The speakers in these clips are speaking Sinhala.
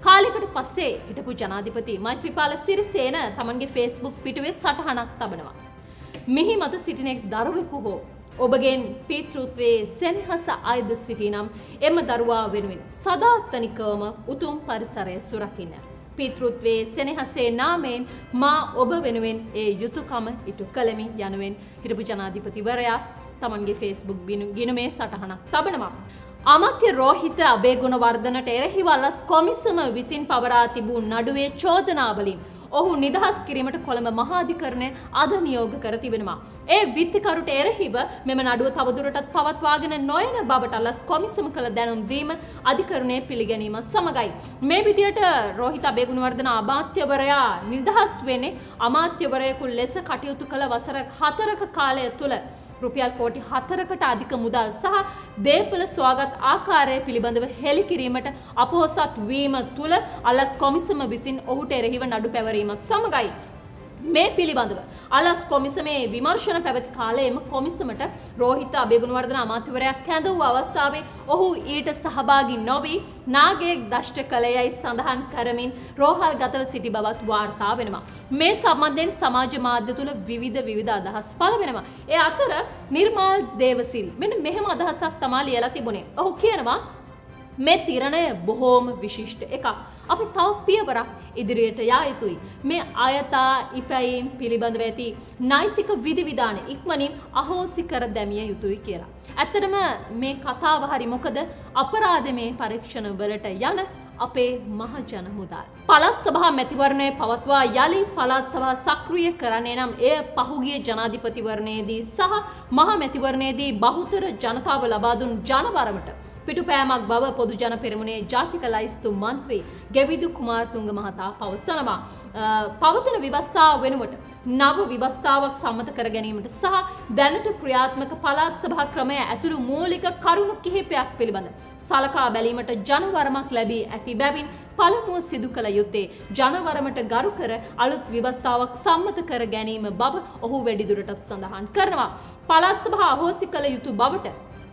කාලයකට පස්සේ හිටපු ජනාධිපති මෛත්‍රීපාල සිරිසේන තමන්ගේ Facebook පිටුවේ සටහනක් තබනවා. මිහි මත සිටින එක් දරුවෙකු හෝ ඔබගෙන් පීතෘත්වයේ සෙනෙහස අයද සිටිනම් එම දරුවා වෙනුවෙන් සදාතනිකවම උතුම් පරිසරය සුරකින්න. පීතෘත්වයේ සෙනෙහසේ නාමයෙන් මා ඔබ වෙනුවෙන් ඒ යුතුයකම ඉටු කළෙමි යනුවෙන් හිටපු ජනාධිපතිවරයා තමන්ගේ Facebook ගිණුමේ සටහනක් තබනවා. අමාත්‍ය රෝහිත අබේගුණවර්ධනට එරෙහිව අලස් කොමිසම විසින් පවරා තිබූ නඩුවේ චෝදනාවලින් ඔහු නිදහස් කිරීමට කොළඹ මහාධිකරණය අද නියෝග කර තිබෙනවා. ඒ විත්තිකරුට එරෙහිව මෙම නඩුව තවදුරටත් පවත්වාගෙන නොයන බවට අලස් කොමිසම කළ දැනුම් දීම අධිකරණයේ පිළිගැනීමත් සමගයි. මේ විදියට රෝහිත අබේගුණවර්ධන අමාත්‍යවරයා නිදහස් වෙන්නේ අමාත්‍යවරයෙකු ලෙස කටයුතු කළ වසර 4ක කාලය තුළ රුපියල් කෝටි 4කට අධික මුදල් සහ දේපල සොයාගත් ආකාරය පිළිබඳව හෙළි කිරීමට අපොහොසත් වීම තුළ අලස් කොමිසම විසින් ඔහුට එරෙහිව නඩු පැවරීමත් සමගයි. මේ පිළිබඳව අලස් කොමිසමේ විමර්ශන පැවති කාලයේම කොමිසමට රෝහිත අබේගුණවර්ධන අමාත්‍යවරයා කැඳ වූ අවස්ථාවේ ඔහු ඊට සහභාගී නොවී නාගයෙක් දෂ්ට කළයයි සඳහන් කරමින් රෝහල් ගතව සිටි බවත් වාර්තා වෙනවා. මේ සම්බන්ධයෙන් සමාජ මාධ්‍ය තුල විවිධ අදහස් පළ වෙනවා. ඒ අතර නිර්මාල් දේවසිරි මෙන්න මෙහෙම අදහසක් තමයි ලියලා තිබුණේ. ඔහු කියනවා මේ තිරණය බොහෝම විශිෂ්ට එකක්. අපි තව පියවරක් ඉදිරියට යා යුතුයි. මේ අයථා ඉපැයීම් පිළිබඳව ඇති නෛතික විධිවිධාන ඉක්මනින් අහෝසි කර දැමිය යුතුයි කියලා. ඇත්තටම මේ කතාව හරි මොකද අපරාධමේ පරීක්ෂණ වලට යන අපේ මහජන මුදල්. පළාත් සභා මැතිවරණය පවත්වා යලි පළාත් සභා සක්‍රිය කරන්නේ නම් එය පහුගිය ජනාධිපතිවරණයේදී සහ මහ මැතිවරණයේදී බහුතර ජනතාව ලබා දුන් ජනවරමට පිටුපෑමක් බව පොදු ජන පෙරමුණේ ජාතික ලයිස්තු මන්ත්‍රී ගෙවිදු කුමාරතුංග මහතා පවසනවා. පවතින ව්‍යවස්ථාව වෙනුවට නව ව්‍යවස්ථාවක් සම්මත කර ගැනීමට සහ දැනට ක්‍රියාත්මක පළාත් සභා ක්‍රමය ඇතුළු මූලික කරුණු කිහිපයක් පිළිබඳ සලකා බැලීමට ජනවරමක් ලැබී ඇති බැවින් පළමුව සිදු කළ යුත්තේ ජනවරමට ගරු කර අලුත් ව්‍යවස්ථාවක් සම්මත කර ගැනීම බව ඔහු වැඩිදුරටත් සඳහන් කරනවා. පළාත් සභා අහෝසි කළ යුතු බවට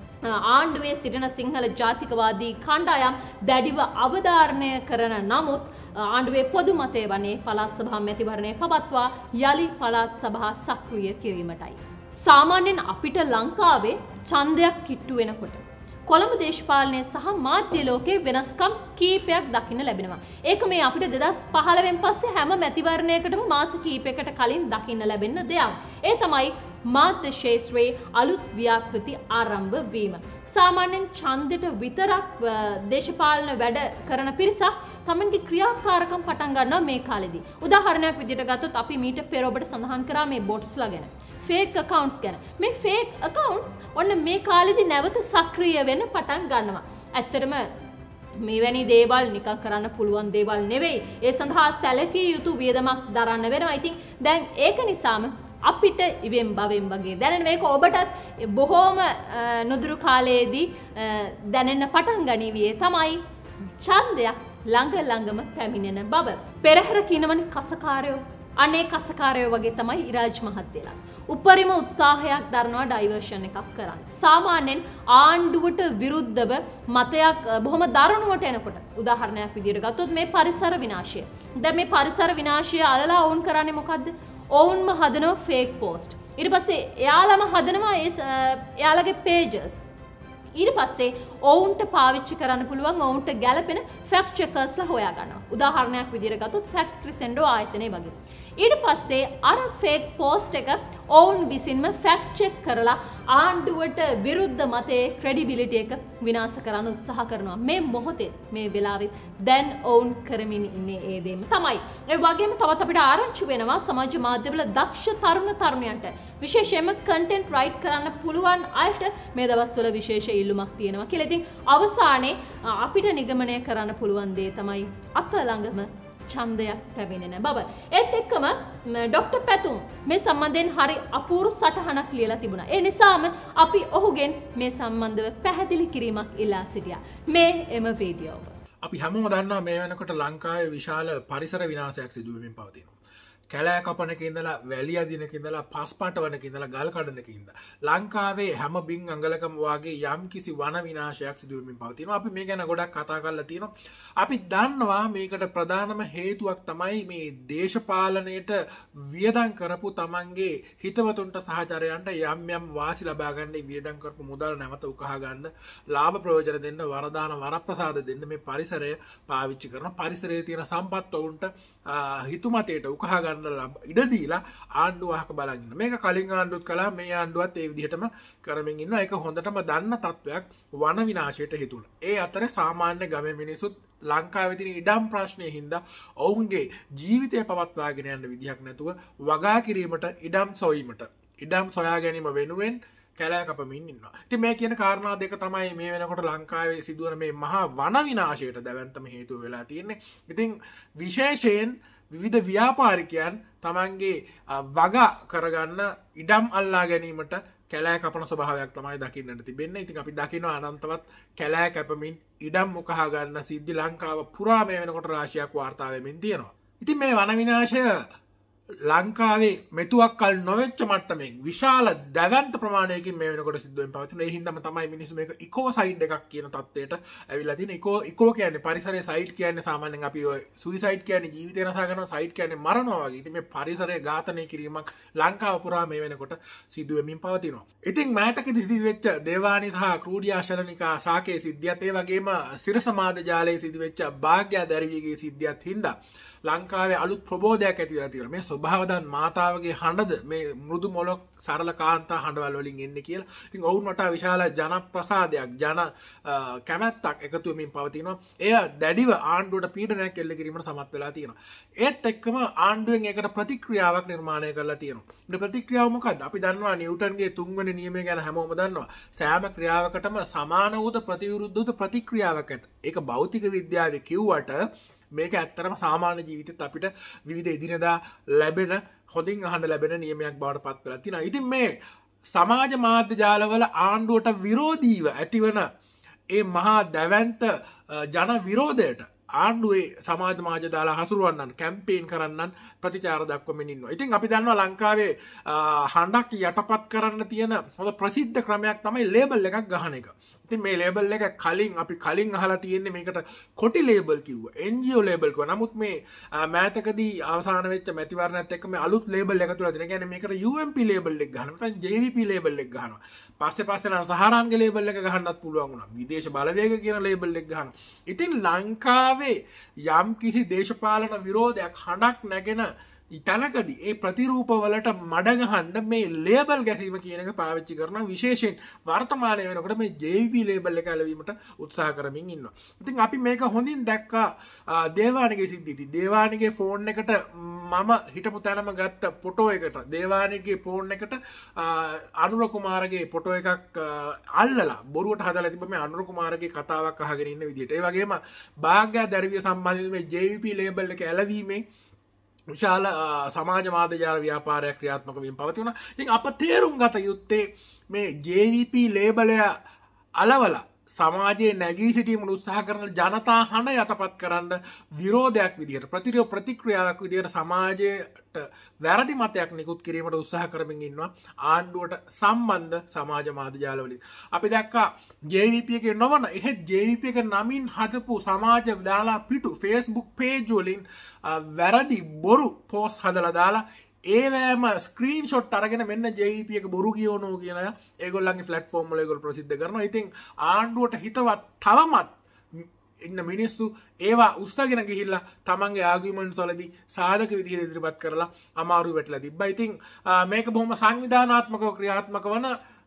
ආණ්ඩුවේ සිටින සිංහල ජාතිකවාදී කණ්ඩායම් දැඩිව අවධාරණය කරන නමුත් ආණ්ඩුවේ පොදු මතය වන්නේ පළාත් සභා මැතිවරණය පවත්වා යලි පළාත් සභා සක්‍රිය කිරීමටයි. සාමාන්‍යයෙන් අපිට ලංකාවේ ඡන්දයක් කිට්ටු වෙනකොට කොළඹ දේශපාලනය සහ මාධ්‍ය ලෝකයේ වෙනස්කම් කීපයක් දකින්න ලැබෙනවා. ඒක මේ අපිට 2015 පස්සේ හැම මැතිවරණයකටම මාස කීපයකට කලින් දකින්න ලැබෙන දෙයක්. ඒ තමයි මාධ්‍ය ශාස්ත්‍රයේ අලුත් ව්‍යාපෘති ආරම්භ වීම. සාමාන්‍යයෙන් ඡන්දෙට විතරක් දේශපාලන වැඩ කරන පිරිසක් තමන්ගේ ක්‍රියාකාරකම් පටන් ගන්නවා මේ කාලෙදී. උදාහරණයක් විදිහට ගත්තොත් අපි මීට පෙර ඔබට සඳහන් කරා මේ බොට්ස්ලා ගැන. ෆේක් accounts ගැන. මේ ෆේක් accounts ඔන්න මේ කාලෙදී නැවත සක්‍රිය වෙන්න පටන් ගන්නවා. ඇත්තටම මෙවැනි දේවල් නිකන් කරන්න පුළුවන් දේවල් නෙවෙයි. ඒ සඳහා සැලකිය යුතු වියදමක් දරන්න වෙනවා. ඉතින් දැන් ඒක නිසාම අපිට ඉවෙන් බවෙන් වගේ දැනෙන මේක ඔබටත් බොහෝම නුදුරු කාලයේදී දැනෙන්න පටන් ගනිවියේ තමයි ඡන්දයක් ළඟම පැමිණෙන බව. පෙරහැර කිනවනේ කසකාරයෝ. අනේ කසකාරයෝ වගේ තමයි ඉරාජ් මහත්තයලා. උපරිම උත්සාහයක් දරනවා ඩයිවර්ෂන් එකක් කරන්න. සාමාන්‍යයෙන් ආණ්ඩුවට විරුද්ධව මතයක් බොහොම දරණුවට එනකොට උදාහරණයක් විදිහට ගත්තොත් මේ පරිසර විනාශය. දැන් මේ පරිසර විනාශය අලලා වුන් කරන්නේ මොකද්ද? ඔවුන්ම හදනවා ෆේක් පෝස්ට්. ඊට පස්සේ එයාලම හදනවා එයාලගේ පේජස්. ඊට පස්සේ ඔවුන්ට පාවිච්චි කරන්න පුළුවන් ඔවුන්ට ගැළපෙන ෆැක්ට් චෙකර්ස්ලා හොයා ගන්නවා. උදාහරණයක් විදිහට ගත්තොත් ෆැක්ට් ක්‍රිසෙන්ඩෝ ආයතනය වගේ. ඊට පස්සේ අර ෆේක් පෝස්ට් එක ඔවුන් විසින්ම ෆැක්ට් චෙක් කරලා ආණ්ඩුවට විරුද්ධ මතයේ ක්‍රෙඩිබිලිටි එක විනාශ කරන්න උත්සාහ කරනවා. මේ මොහොතේ මේ වෙලාවෙත් දැන් ඔවුන් කරමින් ඉන්නේ ඒ දෙයම තමයි. ඒ වගේම තවත් අපිට ආරංචි වෙනවා සමාජ මාධ්‍යවල දක්ෂ තරුණ තරුණියන්ට විශේෂයෙන්ම කන්ටෙන්ට් රයිට් කරන්න පුළුවන් අයට මේ දවස්වල විශේෂ ඉල්ලුමක් තියෙනවා කියලා. ඉතින් අවසානයේ අපිට නිගමනය කරන්න පුළුවන් දේ තමයි අත ළඟම ඡන්දයක් පැමිණෙන බව. ඒත් එක්කම ඩොක්ටර් පැතුම් මේ සම්බන්ධයෙන් හරි අපූර්ව සටහනක් ලියලා තිබුණා. ඒ නිසාම අපි ඔහුගෙන් මේ සම්බන්ධව පැහැදිලි කිරීමක් ඉල්ලා සිටියා. මේ එම වීඩියෝව. අපි හැමෝම දන්නවා මේ වෙනකොට ලංකාවේ විශාල පරිසර විනාශයක් සිදු වෙමින් පවතිනවා. කැලෑ කපන එකේ ඉඳලා වැලි අදිනක ඉඳලා පස් පාටවනක ඉඳලා ගල් කඩනක ඉඳලා ලංකාවේ හැම බින් අඟලකම වාගේ යම් කිසි වන විනාශයක් සිදු වෙමින් පවතිනවා. අපි මේ ගැන ගොඩක් කතා කරලා තියෙනවා. අපි දන්නවා මේකට ප්‍රධානම හේතුවක් තමයි මේ දේශපාලනයට වියදම් කරපු තමන්ගේ හිතවතුන්ට සහචරයන්ට යම් යම් වාසි ලබා ගන්න වියදම් කරපු මුදල් නැවත උකහා ගන්න, ලාභ ප්‍රයෝජන දෙන්න, වරදාන වරප්‍රසාද දෙන්න මේ පරිසරය පාවිච්චි කරන පරිසරයේ තියෙන සම්පත් වුන්ට හිතුමතේට උකහා ගන්න ඉඩ දීලා ආණ්ඩුව අහක බලන් ඉන්න. මේක කලින් ආණ්ඩුවත් කළා, මේ ආණ්ඩුවත් ඒ විදිහටම කරමින් ඉන්නවා. ඒක හොඳටම දන්න තත්වයක් වන විනාශයට හේතු වෙනවා. ඒ අතර සාමාන්‍ය ගමේ මිනිසුත් ලංකාවේ තියෙන ඉඩම් ප්‍රශ්නයේ හින්දා ඔවුන්ගේ ජීවිතය පවත්වාගෙන යන්න විදිහක් නැතුව වගා කිරීමට ඉඩම් සොයා ගැනීම වෙනුවෙන් කැලෑ කපමින් ඉන්නවා. ඉතින් මේ කියන කාරණා දෙක තමයි මේ වෙනකොට ලංකාවේ සිදුවන මේ මහා වන විනාශයට දැවැන්තම හේතුව වෙලා තියෙන්නේ. ඉතින් විශේෂයෙන් විවිධ ව්‍යාපාරිකයන් තමන්ගේ වගා කරගන්න ඉඩම් අල්ලා ගැනීමට කැලෑ කපන ස්වභාවයක් තමයි දකින්නට තිබෙන්නේ. ඉතින් අපි දකිනවා අනන්තවත් කැලෑ කැපමින් ඉඩම් උකහා ගන්න සිද්ධි ලංකාව පුරා මේ වෙනකොට රාශියක් වාර්තා වෙමින් තියෙනවා. ඉතින් මේ වන විනාශය ලංකාවේ මෙතුවක් කල් නොවෙච්ච මට්ටමින් විශාල දැවැන්ත ප්‍රමාණයකින් මේ වෙනකොට සිද්ධ වෙමින් පවතින. ඒ හින්දාම තමයි මිනිස්සු මේක ඉකෝසයිඩ් එකක් කියන තත්ත්වයට ඇවිල්ලා තියෙන්නේ. ඉකෝ කියන්නේ පරිසරයේ සයිඩ් කියන්නේ සාමාන්‍යයෙන් අපි ඔය සුයිසයිඩ් කියන්නේ ජීවිතය නසා ගන්නවා, සයිඩ් කියන්නේ මරනවා වගේ. ඉතින් මේ පරිසරය ඝාතනය කිරීමක් ලංකාව පුරා මේ වෙනකොට සිදු වෙමින් පවතිනවා. ඉතින් මෑතකදී සිදු වෙච්ච දේවානි සහ ක්‍රූඩියා ශලනිකා සාකේ සිද්ධියත් ඒ වගේම සිරසමාද ජාලයේ සිදු වෙච්ච භාග්‍ය දරිවිගේ සිද්ධියත් හින්දා ලංකාවේ අලුත් ප්‍රබෝධයක් ඇති වෙලා තියෙනවා. මේ ස්වභාවදන් මාතාවගේ හඬද මේ මෘදු මොලොක් සරල කාන්තා හඬවල් වලින් එන්නේ කියලා. ඉතින් ඔවුන් වටා විශාල ජන ප්‍රසාදයක්, ජන කැමැත්තක් එකතු වෙමින් පවතිනවා. එය දැඩිව ආණ්ඩුවට පීඩනයක් එල්ල කිරීමට සමත් වෙලා තියෙනවා. ඒත් එක්කම ආණ්ඩුවෙන් ඒකට ප්‍රතික්‍රියාවක් නිර්මාණය කරලා තියෙනවා. මේ ප්‍රතික්‍රියාව මොකද්ද? අපි දන්නවා නිව්ටන්ගේ 3 වෙනි නියමය ගැන හැමෝම දන්නවා. සෑම ක්‍රියාවකටම සමාන වූ ප්‍රතිවිරුද්ධ ප්‍රතික්‍රියාවක් ඇත. ඒක භෞතික විද්‍යාවේ කිව්වට මේක ඇත්තරම සාමාන්‍ය ජීවිතෙත් අපිට විවිධ එදිනෙදා ලැබෙන හොඳින් අහන්න ලැබෙන නියමයක් බවට පත් වෙලා තියෙනවා. ඉතින් මේ සමාජ මාධ්‍ය ජාලවල ආණ්ඩුවට විරෝධීව ඇතිවන ඒ මහා දැවැන්ත ජන විරෝධයට ආණ්ඩුවේ සමාජ මාධ්‍ය දාලා හසුරුවන්නන්, කැම්පේන් කරන්නන් ප්‍රතිචාර දක්වමින් ඉන්නවා. ඉතින් අපි දන්නවා ලංකාවේ හඬක් යටපත් කරන්න තියෙන හොඳ ප්‍රසිද්ධ ක්‍රමයක් තමයි ලේබල් එකක් ගහන එක. ඉතින් මේ ලේබල් එක අපි කලින් අහලා තියෙන්නේ මේකට කොටි ලේබල් කිව්වා, NGO ලේබල් කිව්වා. නමුත් මේ මෑතකදී අවසාන වෙච්ච මැතිවරණයත් එක්ක මේ අලුත් ලේබල් එකතු වෙලා තියෙනවා. කියන්නේ මේකට UMP ලේබල් එක ගහනවා, නැත්නම් JVP ලේබල් එක ගහනවා. පස්සේ නම් සහරාන්ගේ ලේබල් එක ගහන්නත් පුළුවන් වුණා. විදේශ බලවේග කියන ලේබල් එක ගහනවා. ඉතින් ලංකාවේ යම් කිසි දේශපාලන විරෝධයක් හඬක් නැගෙන තැනකදී ඒ ප්‍රතිරූපවලට මඩ ගහන්න මේ ලේබල් ගැසීම කියන එක පාවිච්චි කරනවා. විශේෂයෙන් වර්තමානයේ වෙනකොට මේ JVP ලේබල් එක ඇලවීමට උත්සාහ කරමින් ඉන්නවා. ඉතින් අපි මේක හොඳින් දැක්කා දේවානිගේ සිද්ධියේදී. දේවානිගේ ෆෝන් එකට මම හිටපු තැනම ගත්ත ෆොටෝ එකට, දේවානිගේ ෆෝන් එකට අනුර කුමාරගේ ෆොටෝ එකක් අල්ලලා බොරුවට හදලා තිබ්බ මේ අනුර කුමාරගේ කතාවක් අහගෙන ඉන්න විදිහට. ඒ වගේම භාග්‍ය දරිවිය සම්බන්ධව මේ JVP ලේබල් එක ඇලවීමෙන් විශාල සමාජ මාධ්‍ය ජාල ව්‍යාපාරයක් ක්‍රියාත්මක වීම පවතිනවා. ඉතින් අප තේරුම් ගත යුත්තේ මේ JVP ලේබලය අලවලා සමාජයේ නැගී සිටීමට උත්සාහ කරන ජනතා හඬ යටපත් කරන්න විරෝධයක් විදිහට, ප්‍රතික්‍රියාවක් විදිහට සමාජයට වැරදි මතයක් නිකුත් කිරීමට උත්සාහ කරමින් ඉන්නවා ආණ්ඩුවට සම්බන්ධ සමාජ මාධ්‍ය ජාලවලින්. අපි දැක්කා JVP එකේ නොවන එහෙත් JVP එක නමින් හදපු සමාජ දාලා පිටු Facebook page වලින් වැරදි බොරු post හදලා දාලා ඒවෑම ස්ක්‍රීන්ෂොට් අරගෙන මෙන්න JVP එක බොරු කියවනෝ කියන ඒගොල්ලන්ගේ ප්ලැට්ෆෝම් වල ඒගොල්ලෝ ප්‍රසිද්ධ කරනවා. ඉතින් ආණ්ඩුවට හිතවත් තවමත් ඉන්න මිනිස්සු ඒවා උස්සගෙන ගිහිල්ලා තමන්ගේ ආගියුමන්ට්ස් වලදී සාධක විදිහට ඉදිරිපත් කරලා අමාරු වෙట్లా තිබ්බා. ඉතින් මේක බොහොම සංවිධානාත්මකව ක්‍රියාත්මක වන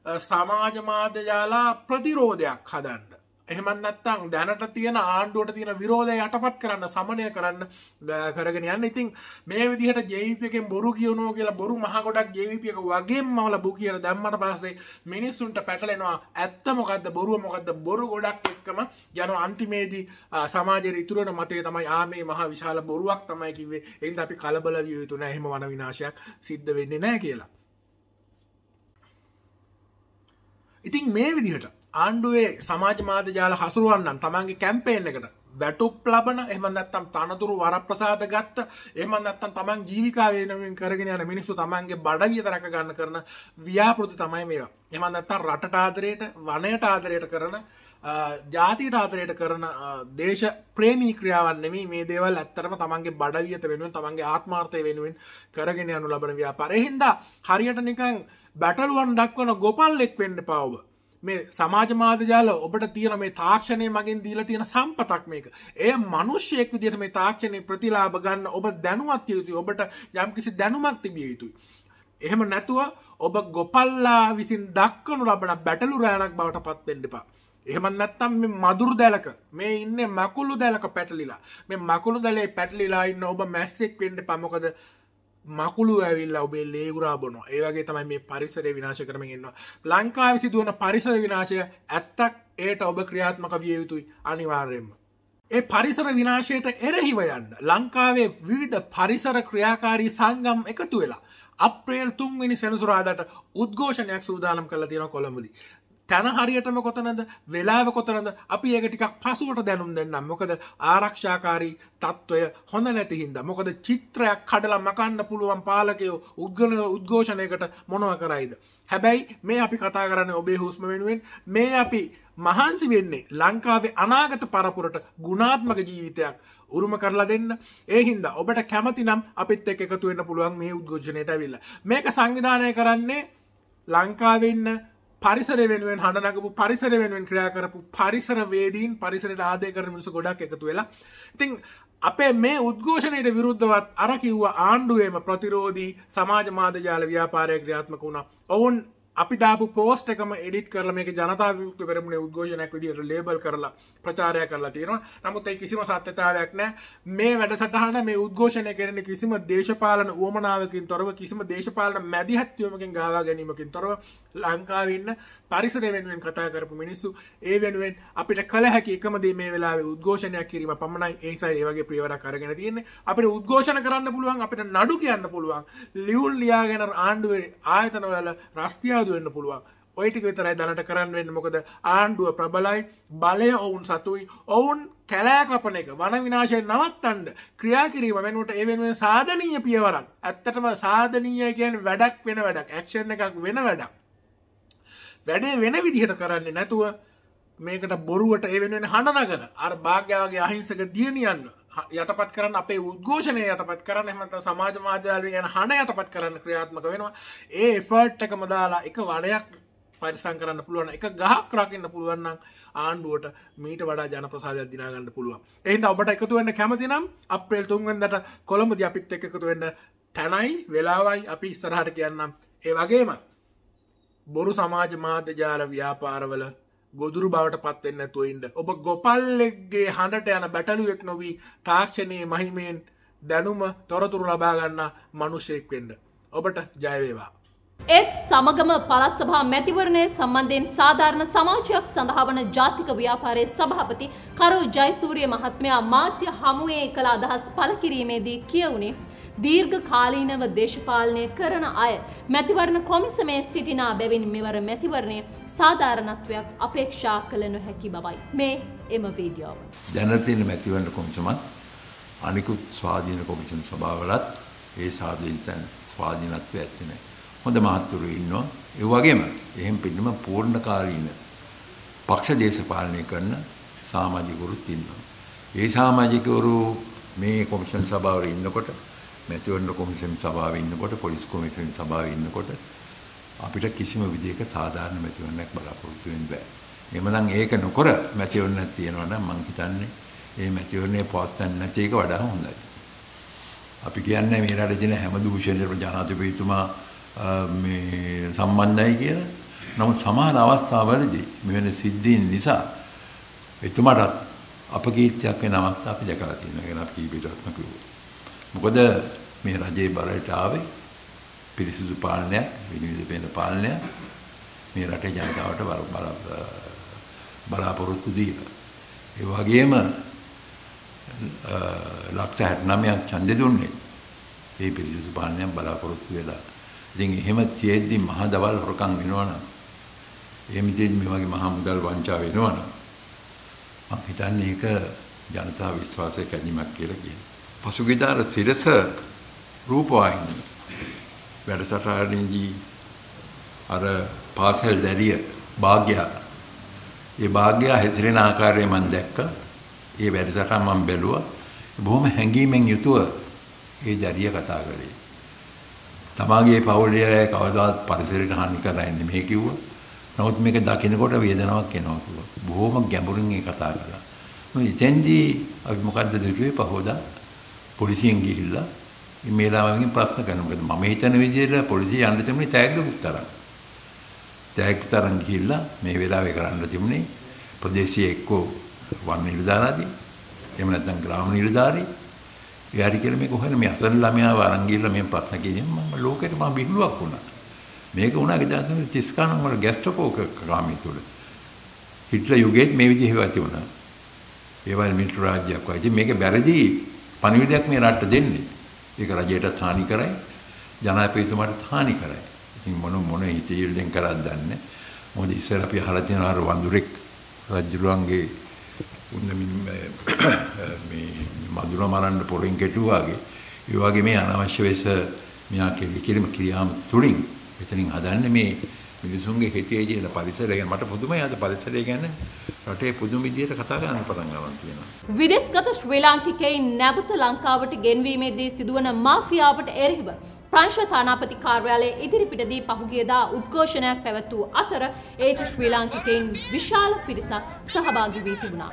සමාජ මාධ්‍ය ජාලා ප්‍රතිරෝධයක් හදන්න. එහෙමත් නැත්නම් දැනට තියෙන ආණ්ඩුවට තියෙන විරෝධය යටපත් කරන්න, සමනය කරන්න කරගෙන යන්න. ඉතින් මේ විදිහට JVP එකෙන් බොරු කියනවා කියලා බොරු මහ ගොඩක් JVP එක වගේම ලැබු කියලා දැම්මට පස්සේ මිනිස්සුන්ට පැටලෙනවා ඇත්ත මොකද්ද බොරුව මොකද්ද. බොරු ගොඩක් එක්කම යනවා අන්තිමේදී සමාජයේ ඉතුරු වෙන මතය තමයි මේ මහා විශාල බොරුවක් තමයි කිව්වේ. ඒ හින්දා අපි කලබල විය යුතු නැහැ. එහෙම වන විනාශයක් සිද්ධ වෙන්නේ නැහැ කියලා. ඉතින් මේ විදිහට ආණ්ඩුවේ සමාජ මාධ්‍ය ජාල හසුරුවන්නන් තමන්ගේ කැම්පේන් එකට වැටුප් ලබන එහෙම නැත්නම් තනතුරු වරප්‍රසාද ගත්ත එහෙම නැත්නම් තමන් ජීවිකා වෙනුවෙන් කරගෙන යන මිනිස්සු තමන්ගේ බඩගිය තරක ගන්න කරන ව්‍යාපෘති තමයි මේවා. එහෙම නැත්නම් රටට ආදරයට වනයට ආදරයට කරන ජාතියට ආදරයට කරන දේශ ප්‍රේමී ක්‍රියාවන් නෙමෙයි මේ දේවල් ඇත්තටම තමන්ගේ බඩවියත වෙනුවෙන් තමන්ගේ ආත්මාර්ථය වෙනුවෙන් කරගෙන යනු ලබන ව්‍යාපාරය. ඒ හින්දා හරියට නිකන් බැටළුවන් දක්වන ගොපල්ලෙක් වෙන්න එපා ඔබ. මේ සමාජ මාධ්‍ය ජාල ඔබට තියෙන මේ තාක්ෂණය මගින් දීලා තියෙන සම්පතක් මේක. එය මිනිස්සෙක් විදිහට මේ තාක්ෂණේ ප්‍රතිලාභ ගන්න ඔබ දැනුවත් යුතුයි. ඔබට යම්කිසි දැනුමක් තිබිය යුතුයි. එහෙම නැතුව ඔබ ගොපල්ලා විසින් දක්වනු ලබන බැටළු රෑනක් බවට පත් වෙන්න එපා. එහෙම නැත්නම් මේ මදුරු දැලක මේ ඉන්නේ මකුළු දැලක පැටලිලා. මේ මකුළු දැලේ පැටලිලා ඉන්න ඔබ මැස්සෙක් වෙන්න එපා. මොකද මකුළු ඇවිල්ලා ඔබේ ලේ උරා බොනවා. ඒ වගේ තමයි මේ පරිසරය විනාශ කරමින් ඉන්නවා. ලංකාවේ සිදුවන පරිසර විනාශය ඇත්තක් ඒට ඔබ ක්‍රියාත්මක විය යුතුයි අනිවාර්යයෙන්ම. ඒ පරිසර විනාශයට එරෙහිව යන්න ලංකාවේ විවිධ පරිසර ක්‍රියාකාරී සංගම් එකතු වෙලා අප්‍රේල් 3 වෙනි සෙනසුරාදාට උද්ඝෝෂණයක් සූදානම් කරලා තියෙනවා කොළඹදී. තන හරියටම කොතනද වෙලාව කොතනද අපි ඒක ටිකක් පසුවට දැනුම් දෙන්නම්. මොකද ආරක්ෂාකාරී තත්ත්වය හොඳ නැති හින්දා. මොකද චිත්‍රයක් කඩලා මකන්න පුළුවන් පාලකයෝ උද්ඝෝෂණයකට මොනවා කරයිද? හැබැයි මේ අපි කතා කරන්නේ ඔබේ හුස්ම වෙනුවෙන්. මේ අපි මහන්සි වෙන්නේ ලංකාවේ අනාගත පරපුරට ගුණාත්මක ජීවිතයක් උරුම කරලා දෙන්න. ඒ හින්දා ඔබට කැමති නම් අපිත් එක්ක එකතු වෙන්න පුළුවන් මේ උද්ඝෝෂණයට ඇවිල්ලා. මේක සංවිධානය කරන්නේ ලංකාවේ ඉන්න පරිසරය වෙනුවෙන් හඬ නගපු පරිසරය වෙනුවෙන් ක්‍රියා කරපු පරිසරවේදීන් පරිසරයට ආදරය කරන මිනිස්සු ගොඩක් එකතු වෙලා. ඉතින් අපේ මේ උද්ඝෝෂණයට විරුද්ධවත් අර කිව්ව ආණ්ඩුවේම ප්‍රතිරෝධී සමාජ මාධ්‍ය ජාල ව්‍යාපාරය ක්‍රියාත්මක වුණා. ඔවුන් අපි දාපු පෝස්ට් එකම එඩිට් කරලා මේක ජනතා විමුක්ති පෙරමුණේ උද්ඝෝෂණයක් විදිහට ලේබල් කරලා ප්‍රචාරය කරලා තියෙනවා. නමුත් ඒ කිසිම සත්‍යතාවයක් නැහැ. මේ වැඩසටහන මේ උද්ඝෝෂණය කරන කිසිම දේශපාලන උවමනාවකින් තොරව කිසිම දේශපාලන මැදිහත් වීමකින් ගාවා ගැනීමකින් තොරව ලංකාවේ ඉන්න පරිසරය වෙනුවෙන් කතා කරපු මිනිස්සු ඒ වෙනුවෙන් අපිට කළ හැකි එකම දේ මේ වෙලාවේ උද්ඝෝෂණයක් කිරීම පමණයි. ඒ නිසා ඒ වගේ පියවරක් අරගෙන තියෙන්නේ. අපිට උද්ඝෝෂණ කරන්න පුළුවන්, අපිට නඩු කියන්න පුළුවන්, ලියුම් ලියාගෙන ආණ්ඩුවේ ආයතනවල රස්තිය වෙන්න පුළුවන්. ඔය ටික විතරයි දැනට කරන්න වෙන්නේ. මොකද ආණ්ඩුව ප්‍රබලයි, බලය ඔවුන් සතුයි. ඔවුන් කැලෑ කපන එක වන විනාශය නවත්තන්න ක්‍රියා කිරීම වෙනුවට ඒ වෙනුවෙන් සාධනීය පියවරක්. ඇත්තටම සාධනීය කියන්නේ වැඩක් වෙන වැඩක්, ඇක්ෂන් එකක් වෙන වැඩක්. වැඩේ වෙන විදිහට කරන්නේ නැතුව මේකට බොරුවට ඒ වෙනුවෙන් හඬ නගන අර භාග්‍ය වගේ අහිංසක දියණියන් යටපත් කරන්න, අපේ උද්ඝෝෂණය යටපත් කරන්න, එහෙම නැත්නම් සමාජ මාධ්‍යවල යන හඬ යටපත් කරන්න ක්‍රියාත්මක වෙනවා. ඒ එෆර්ට් එකම දාලා එක වණයක් පරිසම් කරන්න පුළුවන්, එක ගහක් රකින්න පුළුවන් නම් ආණ්ඩුවට මීට වඩා ජනප්‍රසාදයක් දිනා ගන්න පුළුවන්. ඒ හින්දා ඔබට එකතු වෙන්න කැමති නම් අප්‍රේල් 3 වෙනිදාට කොළඹදී අපිත් එක්ක එකතු වෙන්න තැනයි වෙලාවයි අපි ඉස්සරහට කියන්නම්. ඒ වගේම බොරු සමාජ මාධ්‍ය ජාල ව්‍යාපාරවල ගොදුරු බවට පත් වෙන්නේ නැතුව ඉන්න. ඔබ ගොපල්ලෙක්ගේ හඬට යන බැටළුවෙක් නොවි තාක්ෂණයේ මහිමෙන් දැනුම තොරතුරු ලබා ගන්න මිනිසෙක් වෙන්න. ඔබට ජය වේවා. ඒත් සමගම පළාත් සභා මැතිවරණය සම්බන්ධයෙන් සාධාරණ සමාජයක් සඳහා වන ජාතික ව්‍යාපාරයේ සභාපති කරෝ ජයසූරිය මහත්මයා මාධ්‍ය හමුවේ කළ අදහස් පළ කිරීමේදී කියවුනේ දීර්ඝ කාලීනව දේශපාලනය කරන අය මැතිවරණ කොමිසමේ සිටිනා බැවින් මෙවර මැතිවරණය සාධාරණත්වයක් අපේක්ෂා කළ නොහැකි බවයි මේ එම වීඩියෝව. දැනට තියෙන මැතිවරණ කොමිසමත් අනිකුත් ස්වාධීන කොමිෂන් සභාවලත් ඒ ස්වාධීනත්වය ඇත්තේ නැහැ. හොඳ මහත්තුරු ඉන්නවා. ඒ වගේම එහෙම පිළිම පූර්ණ කාලීන පක්ෂ දේශපාලනය කරන සමාජිකවරුත් ඉන්නවා. ඒ සමාජිකවරු මේ කොමිෂන් සභාවල ඉන්නකොට, මැතිවරණ කොමිෂන් සභාවේ ඉන්නකොට, පොලිස් කොමිෂන් සභාවේ ඉන්නකොට අපිට කිසිම විදිහක සාධාරණ මැතිවරණයක් බලාපොරොත්තු වෙන්න බෑ. එhmenan ඒක නොකර මැතිවරණයක් තියෙනවා නම් මම හිතන්නේ මේ මැතිවරණය පවත්වන්න නැති එක වඩා හොඳයි. අපි කියන්නේ මේ රටේ තියෙන හැම දූෂණයකටම ජනාධිපතිතුමා මේ සම්බන්ධයි කියලා. නමුත් සමහර අවස්ථාවලදී මෙවැනි සිද්ධීන් නිසා එතුමාට අපකීර්තියක් වෙන අවස්ථා අපි දැකලා තියෙනවා. ඒක අපි කීපයක්ම කිව්වා. මොකද මේ රජයේ බලයට ආවේ පිරිසිදු පාලනයක්, විනිවිද පෙළ පාලනයක් මේ රටේ ජනතාවට බලාපොරොත්තු දීලා. ඒ වගේම ලක්ෂ 69ක් ඡන්දෙ දුන්නේ. ඒ පිරිසිදු පාලනයක් බලාපොරොත්තු වෙලා. ඉතින් එහෙම තියෙද්දි මහ දවල් හොරකම් වෙනවනම්, එහෙම තියෙද්දි මේ වගේ මහා මුදල් වංචා වෙනවනම් මම හිතන්නේ ඒක ජනතා විශ්වාසය කැඩීමක් කියලා කියනවා. පසුගියදාර සිරස රූපවාහිනිය වැඩසටහනේදී අර පාසල් දැරිය භාග්‍යා ඒ භාග්‍යා හැසිරෙන ආකාරය මම දැක්කා. ඒ වැඩසටහන මම බැලුවා. බොහොම හැඟීමෙන් යුතුව ඒ දැරිය කතා කරේ. තමාගේ පවුලේ කවදාවත් පරිසරයට හානි කරන්නේ නෙමෙයි කිව්වා. නමුත් මේක දකිනකොට වේදනාවක් එනවා කිව්වා. බොහොම ගැඹුරින් ඒ කතා කළා. මොකද ඉතින්දී අපි මොකද්ද දෙන්නේ පහෝදා පොලිසියෙන් ගිහිල්ලා මේ ළමයින්ගෙන් ප්‍රශ්න කරනවා. මොකද මම හිතන විදිහට පොලිසිය යන්න තිබුණේ තෑග්ගකුත් තරම්. තෑග්ග තරම් ගිහිල්ලා මේ වෙලාවේ කරන්න තිබුණේ ප්‍රදේශීය එක්කෝ වන් නිලධාරීදී එහෙම නැත්නම් ග්‍රාම නිලධාරී එයාට කියලා මේක හොයන මේ අසල් ළමයාව අරන් ගිහිල්ලා මේ ප්‍රශ්න කියනවා. මම ලෝකෙට මම බිහිලුවක් වුණා. මේක වුණා 1930 ගණන් වල ගැස්ට්‍රෝපෝ කාමී තුල. හිට්ලර් යුගයේත් මේ විදිහේ ඇති වුණා. ඒ වගේ මිලිටරි රාජ්‍යයක් වගේ. ඉතින් මේක වැරදි පණිවිඩයක් මේ රටට දෙන්නේ. ඒක රජයට හානි කරයි, ජනාධිපතිතුමාට හානි කරයි. ඉතින් මොන හිතේල්ලෙන් කරක් දන්නේ. මොකද ඉස්සර අපි අහලා තියෙනවා අර වඳුරෙක් රජුරුවන්ගේ මේ මధుර මරන්න පොරෙන් කෙටුවාගේ ඒ වගේ මේ අනවශ්‍ය වෙස මෙයා කිරීම තුලින් එතනින් හදන්නේ මේ මිනිසුන්ගේ හිතේ තියෙන පරිසරය ගැන. මට පුදුමයි අද පරිසරය ගැන රටේ පුදුම විදියට කතා කරන්න පටන් ගන්න තියෙනවා. විදේශගත ශ්‍රී ලාංකිකයින් නැවත ලංකාවට ගෙන්වීමේදී සිදුවන මාෆියාවට එරෙහිව ප්‍රංශ තානාපති කාර්යාලයේ ඉදිරිපිටදී පහුගියදා උද්ඝෝෂණයක් පැවැත්වූ අතර ඒජ ශ්‍රී ලාංකිකයින් විශාල පිරිසක් සහභාගී වී තිබුණා.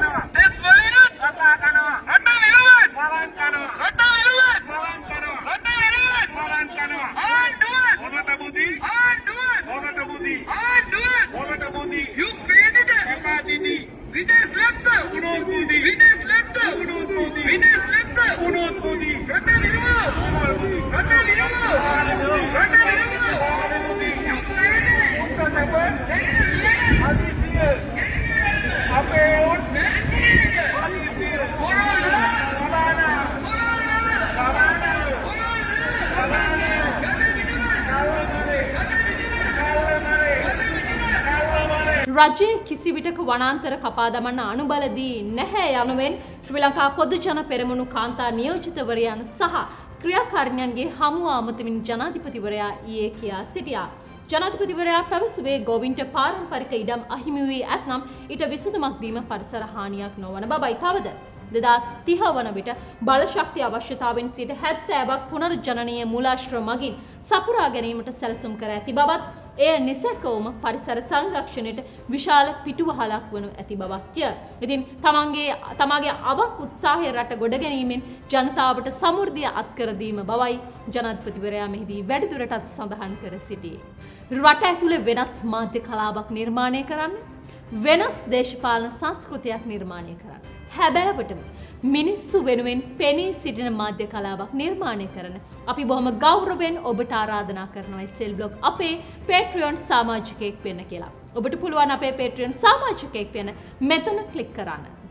රජයේ කිසිවිටක වනාන්තර කපා දමන්න අනුබල දී නැහැ යනුවෙන් ශ්‍රී ලංකා පොදු ජන පෙරමුණු කාන්තා නියෝජිතවරයන් සහ ක්‍රියාකාරිණියන්ගේ හමුව අමතමින් ජනාධිපතිවරයා ඊයේ කියා සිටියා. ජනාධිපතිවරයා පැවසුවේ ගෝවින්ට පාරම්පරික ඉඩම් අහිමි වී ඇතනම් ඊට විසඳුමක් දීම පරිසර හානියක් නොවන බවයි. තවද 2030 වන විට බලශක්ති අවශ්‍යතාවෙන් සිට 70ක් පුනර්ජනනීය මූලාශ්‍ර මගින් සපුරා ගැනීමට සැලසුම් කර ඇති බවත් එය නිසැකවම පරිසර සංරක්ෂණයට විශාල පිටුවහලක් වනු ඇති බවත්ය. ඉතින් තමාගේ අවක් උත්සාහය රට ගොඩ ගැනීමෙන් ජනතාවට සමෘද්ධිය අත්කර දීම බවයි ජනාධිපතිවරයා මෙහිදී වැඩිදුරටත් සඳහන් කර සිටියේ. රට ඇතුළේ වෙනස් මාධ්‍ය කලාවක් නිර්මාණය කරන්න, වෙනස් දේශපාලන සංස්කෘතියක් නිර්මාණය කරන්න. හැබෑවටම මිනිස්සු වෙනුවෙන් පෙනී සිටින මාධ්‍ය කලාවක් නිර්මාණය කරන අපි බොහොම ගෞරවයෙන් ඔබට ආරාධනා කරනවා සෙල් බ්ලොග් අපේ Patreon සමාජිකයෙක් වෙන්න කියලා. ඔබට පුළුවන් අපේ Patreon සමාජිකයෙක් වෙන්න මෙතන ක්ලික් කරන්න.